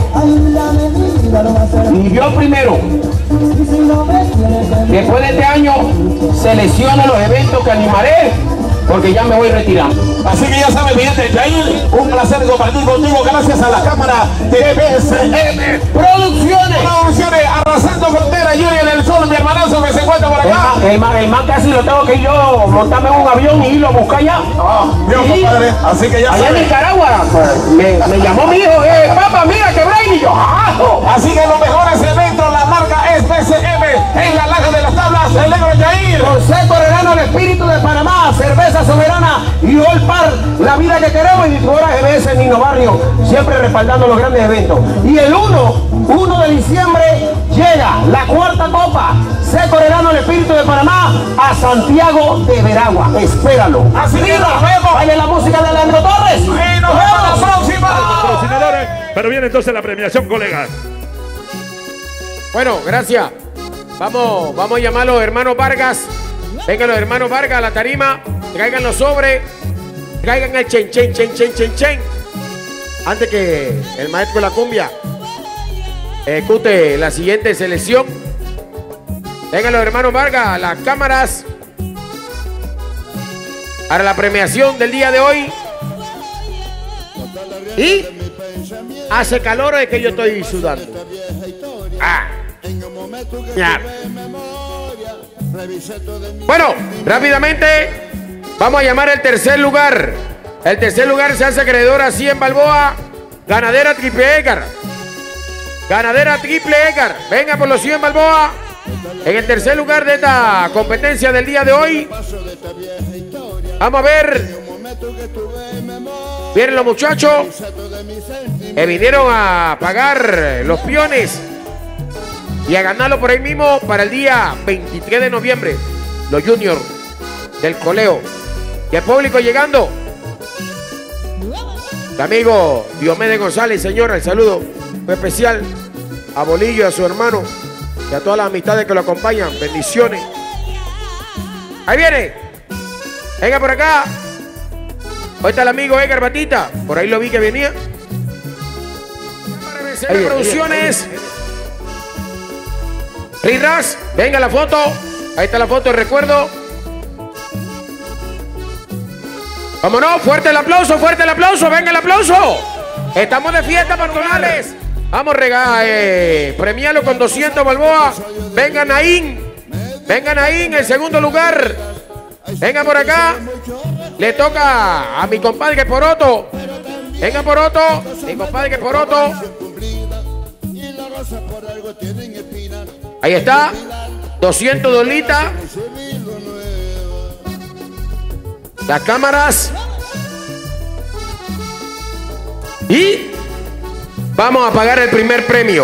y yo primero, después de este año selecciono los eventos que animaré porque ya me voy retirando. Así que ya sabes, mi gente, Jair, un placer compartir contigo gracias a la cámara de B S M Producciones. Producciones, arrasando frontera, Junior del Sol, mi hermanazo que se encuentra por El acá. más, el, más, el más casi lo tengo que yo montarme en un avión y irlo a buscar allá. Oh, Dios, Sí. compadre, así que ya Allá en sabes. Nicaragua, pues, me, me llamó mi hijo, eh, papá, mira que Brainy, y yo, ¡ajo! Así que los mejores eventos, la marca es B S M en la laja de las tablas, el negro Jair. José Correrano, el espíritu de Panamá, cerveza soberana y All Par, la vida que queremos, y distribuidora G B S en Nino Barrio, siempre respaldando los grandes eventos. Y el uno, uno de diciembre, llega la cuarta copa, José Correrano, el espíritu de Panamá, a Santiago de Veragua. Espéralo. Así que nos vemos. Baile la música de Leandro Torres. Y nos vemos la próxima. Patrocinadores, pero viene entonces la premiación, colegas. Bueno, gracias. Vamos, vamos a llamar a los hermanos Vargas. Vengan los hermanos Vargas a la tarima. Traigan los sobres. Traigan el chen, chen, chen, chen, chen, chen. Antes que el maestro de la cumbia ejecute la siguiente selección. Vengan los hermanos Vargas, las cámaras. Para la premiación del día de hoy. Y hace calor de que yo estoy sudando. Ah. Ya. Bueno, rápidamente vamos a llamar el tercer lugar. El tercer lugar se hace acreedor a cien Balboa. Ganadera Triple Edgar. Ganadera Triple Edgar. Venga por los cien Balboa. En el tercer lugar de esta competencia del día de hoy. Vamos a ver. Vienen los muchachos que vinieron a pagar los piones y a ganarlo por ahí mismo para el día veintitrés de noviembre. Los juniors del Coleo. Y el público llegando. El amigo Diomedes González, señora, el saludo muy especial a Bolillo, a su hermano y a todas las amistades que lo acompañan. Bendiciones. Ahí viene. Venga por acá. Ahí está el amigo Edgar Batista. Por ahí lo vi que venía. Para ahí, Producciones. Rirras. Venga la foto. Ahí está la foto de recuerdo. Vámonos. Fuerte el aplauso. Fuerte el aplauso. Venga el aplauso. Estamos de fiesta patronales. Vamos a regalar. Eh, premiarlo con doscientos Balboa. Venga Naín. Venga Naín. En segundo lugar. Venga por acá. Le toca a mi compadre Poroto. Venga Poroto. Mi compadre Poroto. Ahí está. doscientos dolitas. Las cámaras. Y vamos a pagar el primer premio.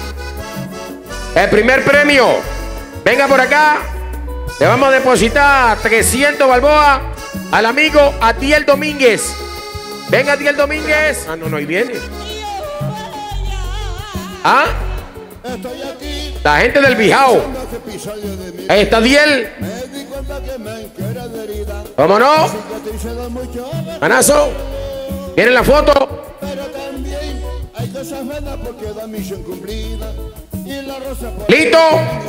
El primer premio. Venga por acá. Le vamos a depositar trescientos Balboa al amigo Atiel Domínguez. Venga, Atiel Domínguez. Ah, no, no, ahí viene. ¿Ah? La gente del Bijao. Ahí está Atiel. Vámonos. Manazo. Viene la foto. Listo.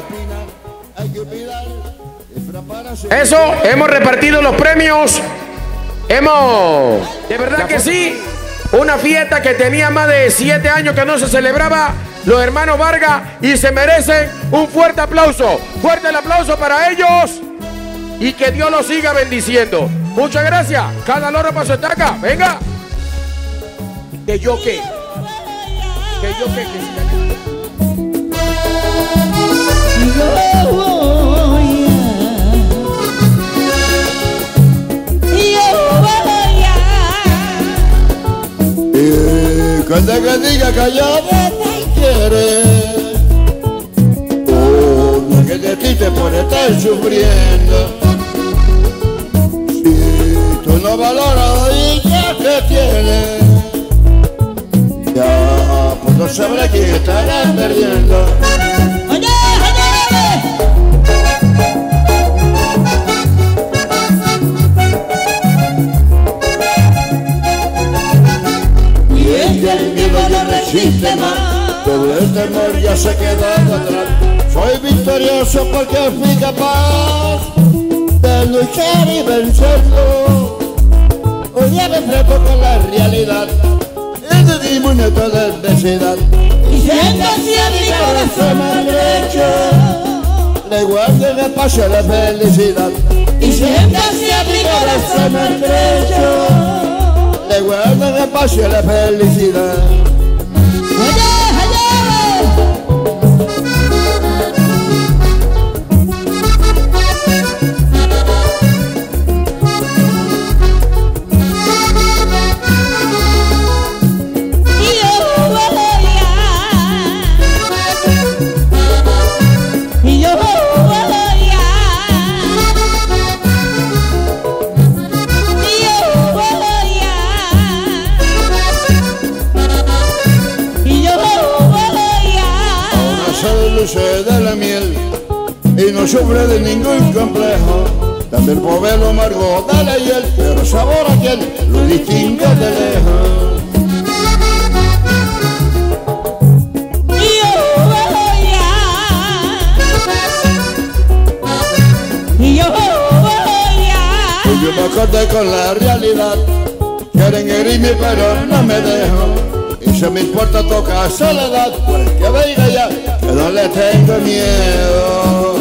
Eso, hemos repartido los premios. Hemos, de verdad que sí, una fiesta que tenía más de siete años que no se celebraba. Los hermanos Vargas, y se merecen un fuerte aplauso. Fuerte el aplauso para ellos. Y que Dios los siga bendiciendo. Muchas gracias. Cada loro para su estaca. Venga. Que yo que. Que yo que. que Cuando que diga callado te quiere, oh, que de ti te pone estar sufriendo. Si tú no valoras la dicha que tienes, ya pues no sabrás que estarás perdiendo. Oye, oye, Y el miedo ya no existe más, todo el temor ya se quedó atrás. Soy victorioso porque fui capaz de de luchar y vencerlo. Hoy ya me enfrento con la realidad y te dimos nieto de adversidad. Y siento así a mi corazón maltrecho, le guardo el espacio de la felicidad. y siento así a mi corazón maltrecho. Le guardo el espacio de la felicidad. Oye, de la miel y no sufre de ningún complejo. También probé lo amargo de la hiel, pero sabor a quien lo distingue de lejos. Y yo me acordé con la realidad, quieren herirme pero no me dejo. Y si me importa tocar soledad, pues que venga ya, que no le tengo miedo.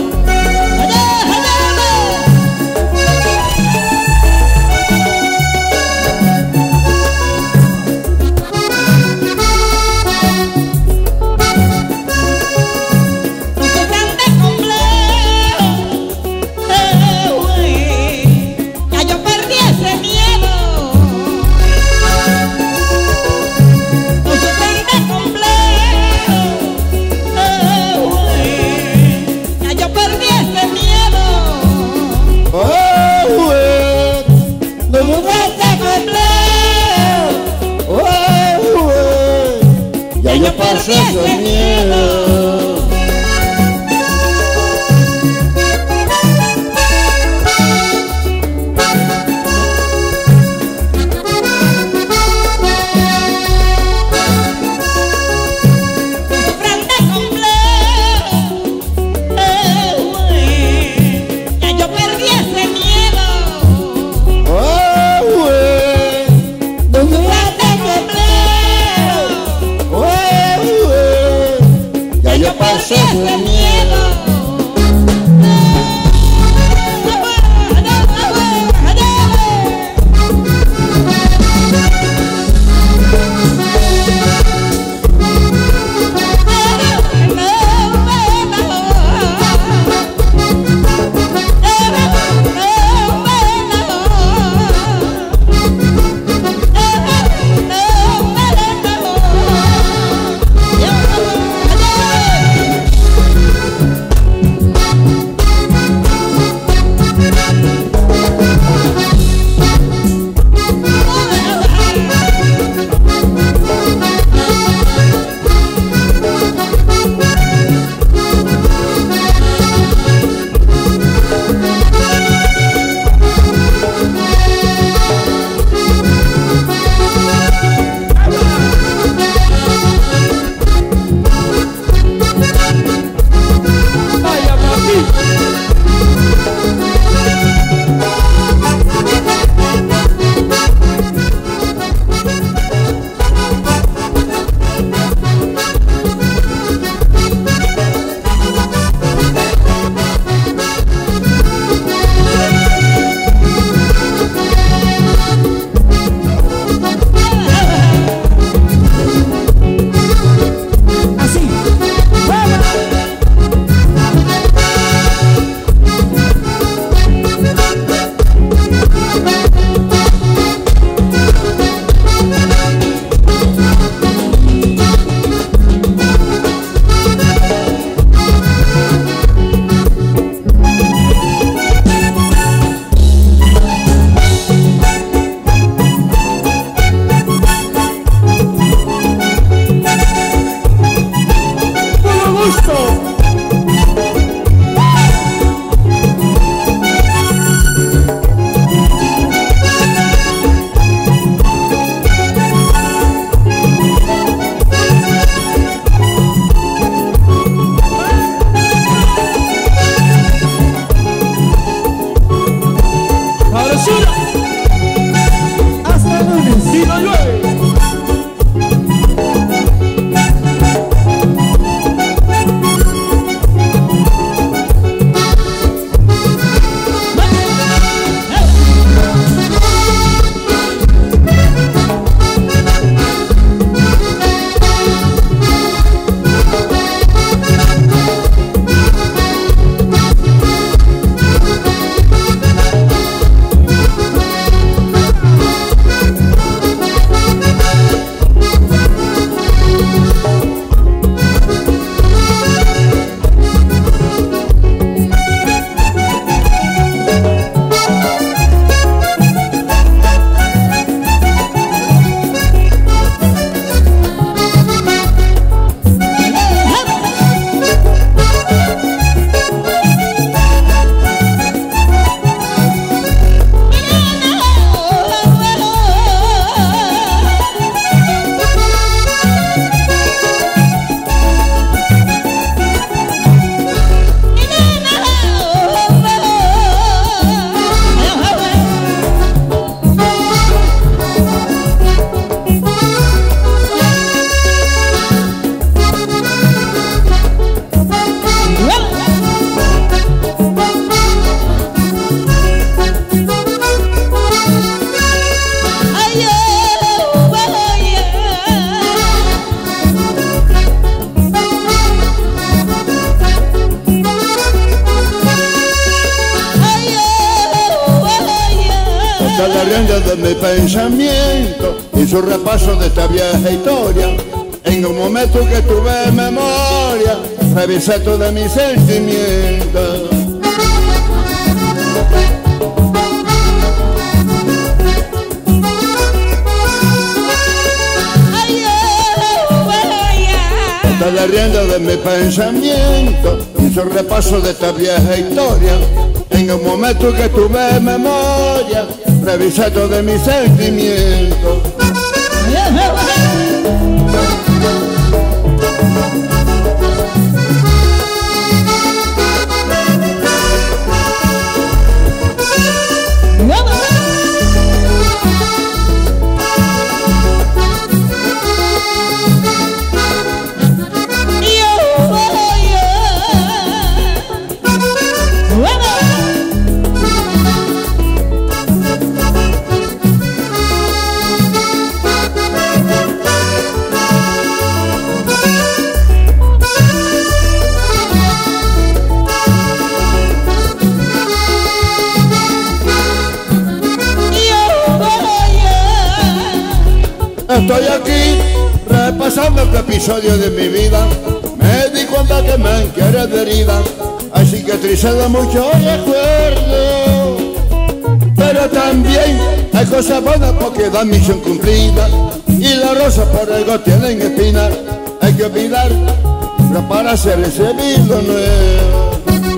Yo pasé ese miedo. Pasé ese miedo. rienda de mi pensamiento y su repaso de esta vieja historia. En un momento que tuve memoria, revisé todos mis sentimientos. Esta es la rienda de mi pensamiento y su repaso de esta vieja historia. En un momento que tuve memoria, revisé todos mis sentimientos. Estoy aquí repasando este episodio de mi vida. Me di cuenta que me quiere de herida. Hay cicatrices de muchos recuerdos, pero también hay cosas buenas porque dan misión cumplida. Y las rosas por algo tienen espinas. Hay que olvidar para hacer ese vino nuevo.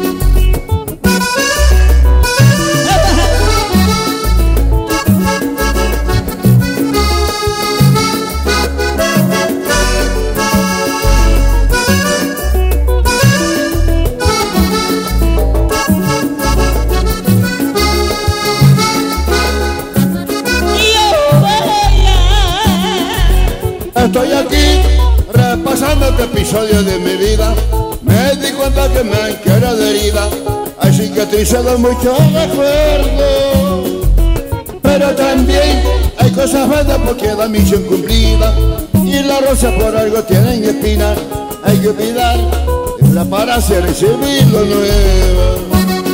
Estoy aquí repasando este episodio de mi vida. Me di cuenta que me quiero de herida. Hay cicatrices de muchos recuerdos, pero también hay cosas buenas porque da misión cumplida. Y las rosas por algo tienen espinas. Hay que olvidar para hacer ese vino nuevo.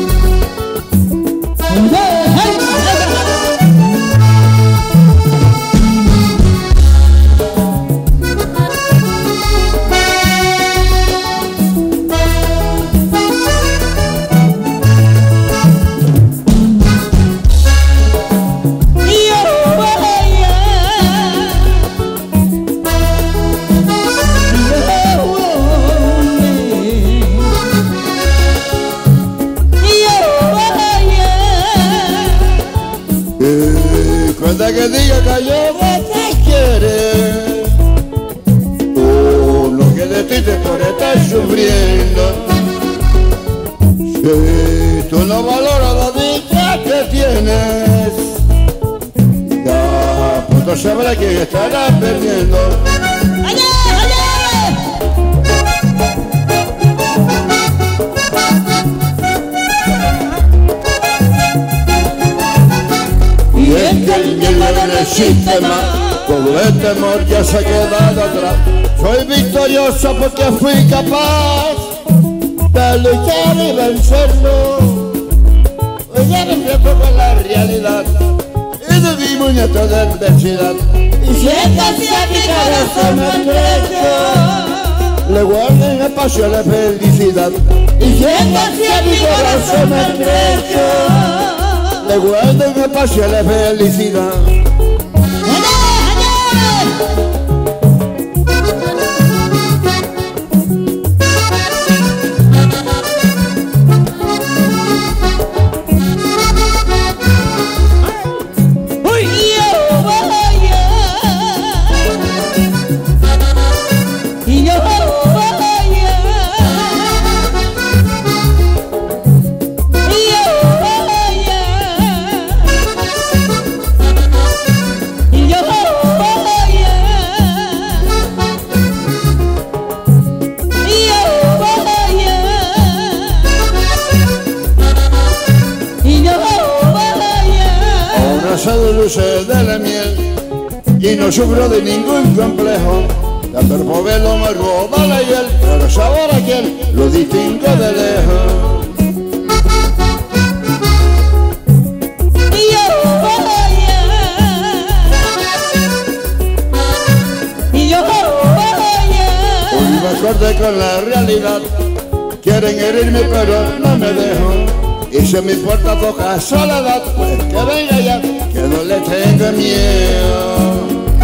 Cuenta que diga que yo no te quiere, oh, lo que de ti te por estar sufriendo. Si tú no valoras la dicha que tienes, ya pronto sabrás quién estarás perdiendo. Y es que el miedo no existe más, todo el temor ya se ha quedado atrás. Soy victorioso porque fui capaz de luchar y vencerlo. Hoy ya me enfrento con la realidad y de mi muñeca de adversidad. Y siento hacia mi corazón estrecho, le guardo en espacio la felicidad. Y siento hacia mi corazón estrecho, le guardo en espacio la felicidad. De luces de la miel y no sufro de ningún complejo. Tanto el povelo me roba la hiel, pero sabor a quien lo distingo de lejos. Y yo voy a acorde con la realidad. Quieren herirme pero no me dejo. Y si mi puerta toca soledad, pues que venga ya, que no le tengo miedo.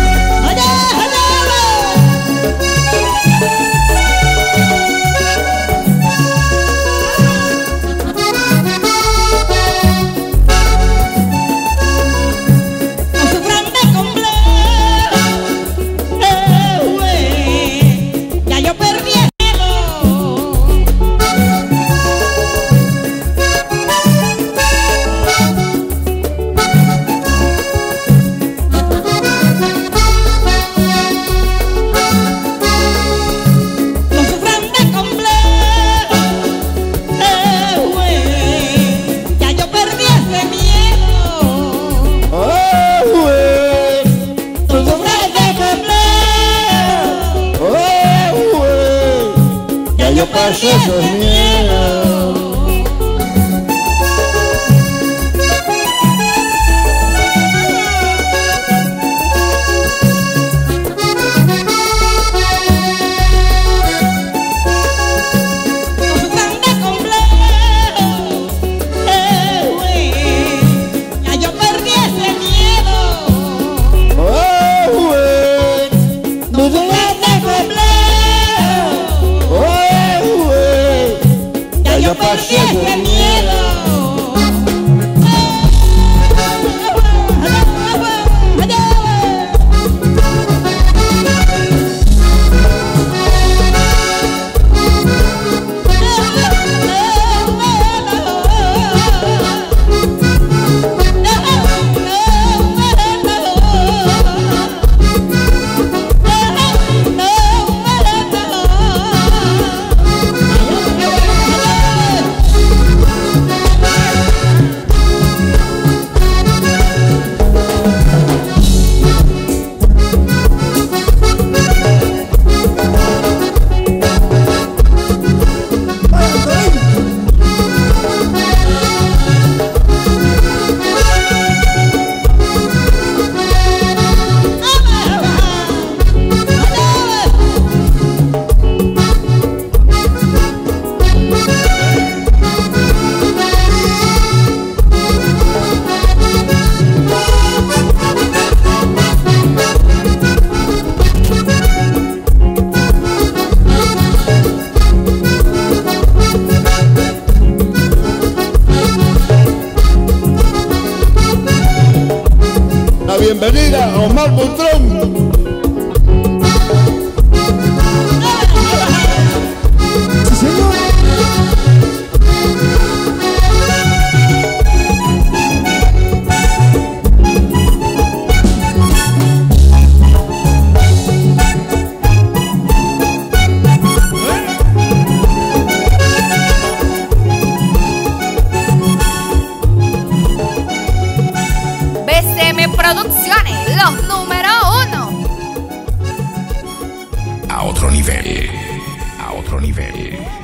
Yo pasé esos miedos. Ya yo perdí ese miedo. Oh, güey. No sufras de complejo. Ya yo perdí ese miedo. Bienvenida a Omar Butrón. Sí, señor. B C M Producciones, los número uno. A otro nivel, a otro nivel.